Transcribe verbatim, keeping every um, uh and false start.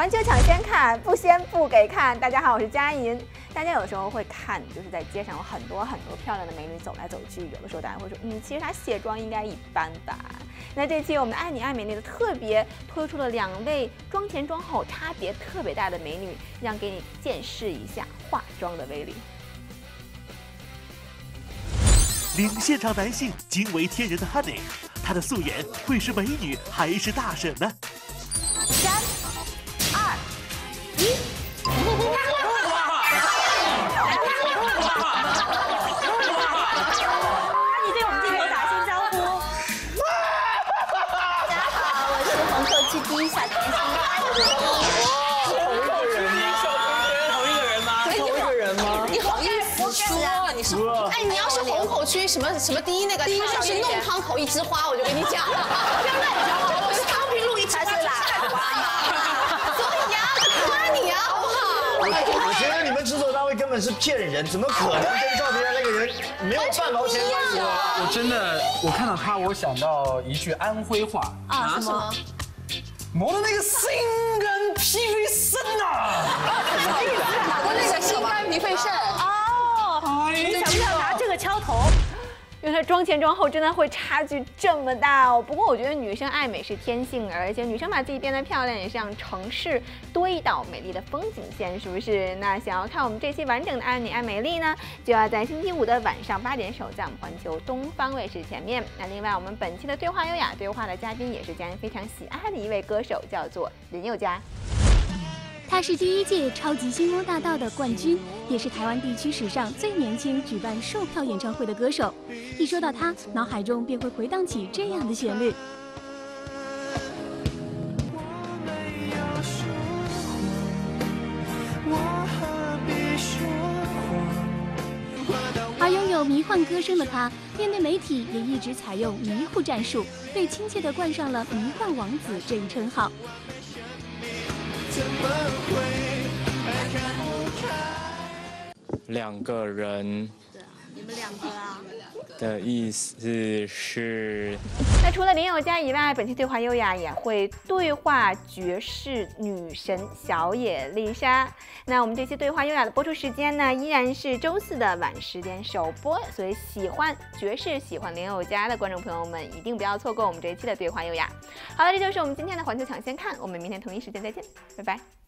环球抢先看，不先不给看。大家好，我是佳莹。大家有时候会看，就是在街上有很多很多漂亮的美女走来走去，有的时候大家会说，嗯，其实她卸妆应该一般吧。那这期我们爱你爱美丽的特别推出了两位妆前妆后差别特别大的美女，让给你见识一下化妆的威力。 令现场男性惊为天人的 Honey， 她的素颜会是美女还是大婶呢？ 三、二、一。你对我们镜头打声招呼。大家好，我是红头区第一小甜心。 同一个人吗？同一个人吗？ 你好意思说？你是哎，你要是虹口区什么什么第一那个，第一就是弄堂口一枝花，我就跟你讲了，不要乱讲，我是昌平路一枝花是喇叭嘛，所以呀，夸你啊，好不好？ 我觉得你们制作单位根本是骗人，怎么可能跟照片上那个人没有半毛钱关系啊？ 我真的，我看到他，我想到一句安徽话啊，什么？ 我的那个心肝脾肺肾呐！ 我那个心肝脾肺肾哦，你想不想拿这个敲头？原来妆前妆后真的会差距这么大哦。不过我觉得女生爱美是天性，而且女生把自己变得漂亮，也是让城市多一道美丽的风景线，是不是？那想要看我们这期完整的爱你爱美丽呢，就要在星期五的晚上八点守在我们环球东方卫视前面。那另外，我们本期的对话优雅对话的嘉宾也是佳人非常喜爱的一位歌手，叫做林宥嘉。 他是第一届超级星光大道的冠军，也是台湾地区史上最年轻举办售票演唱会的歌手。一说到他，脑海中便会回荡起这样的旋律。而拥有迷幻歌声的他，面对媒体也一直采用迷糊战术，被亲切地冠上了“迷幻王子”这一称号。 两个人， 对啊，你们两个啊的意思是。 那除了林宥嘉以外，本期对话优雅也会对话绝世女神小野丽莎。那我们这期对话优雅的播出时间呢，依然是周四的晚十点首播，所以喜欢爵士、喜欢林宥嘉的观众朋友们，一定不要错过我们这一期的对话优雅。好了，这就是我们今天的环球抢先看，我们明天同一时间再见，拜拜。